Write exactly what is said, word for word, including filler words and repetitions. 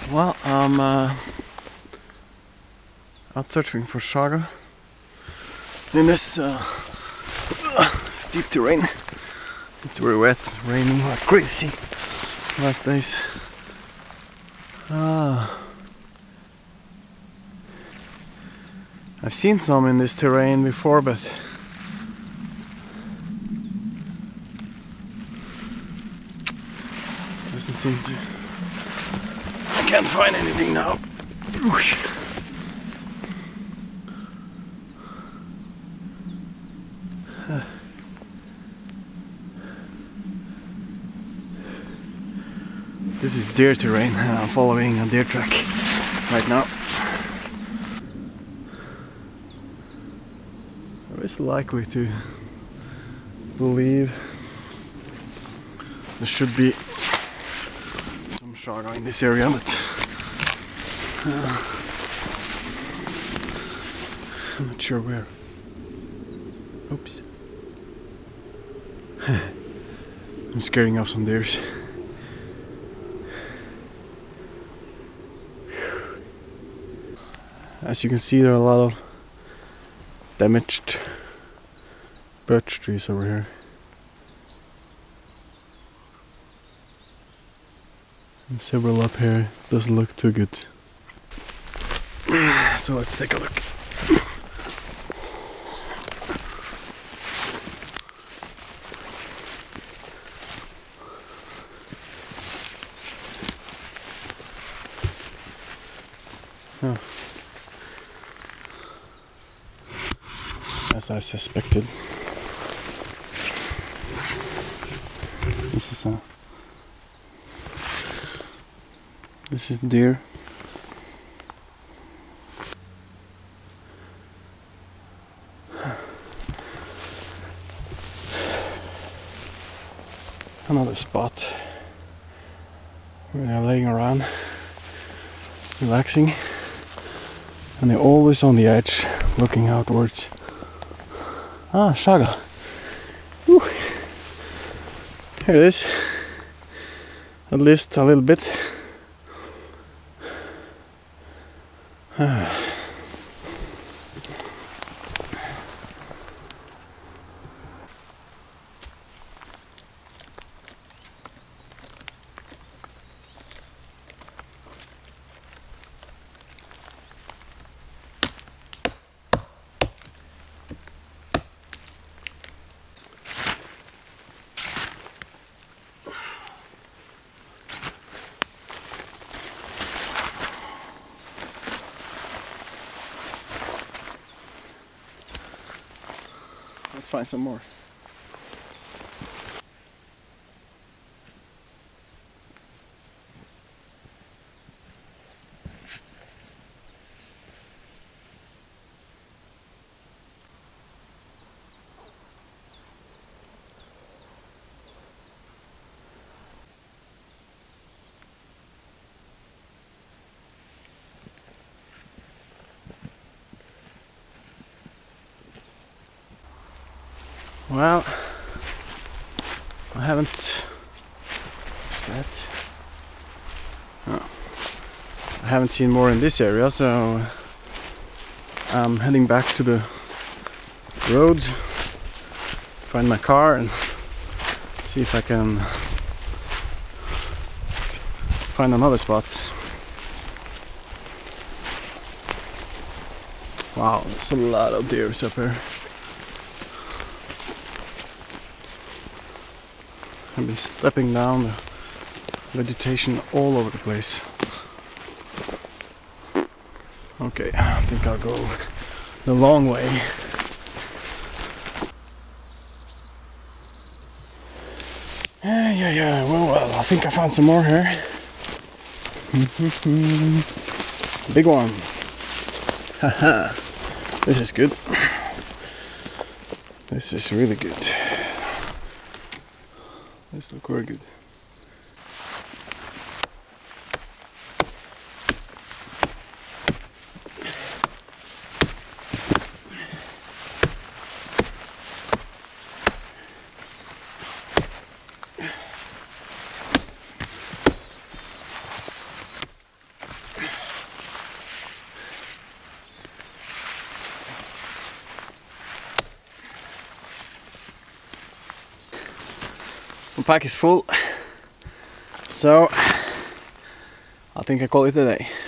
Well, I'm uh, out searching for Chaga in this uh, steep terrain. It's very wet, raining like crazy last days. Ah, I've seen some in this terrain before, but doesn't seem to. I can't find anything now. Whoosh. This is deer terrain, and I'm following a deer track right now. I was likely to believe there should be some Chaga in this area, but uh, I'm not sure where. Oops. I'm scaring off some deers. As you can see, there are a lot of damaged birch trees over here. And several up here. Doesn't look too good. So let's take a look. Oh. As I suspected. This is a This is deer. Another spot where they're laying around, relaxing, and they're always on the edge, looking outwards. Ah, Chaga. Whew. Here it is. At least a little bit. Ah. Let's find some more. Well, I haven't that. Oh. I haven't seen more in this area, so I'm heading back to the road, find my car and see if I can find another spot. Wow, there's a lot of deer up here. I've been stepping down the vegetation all over the place. Okay, I think I'll go the long way. Yeah, yeah, yeah, well, well, I think I found some more here. Big one. Haha, this is good. This is really good. This looks very good. my pack is full. So I think I call it a day.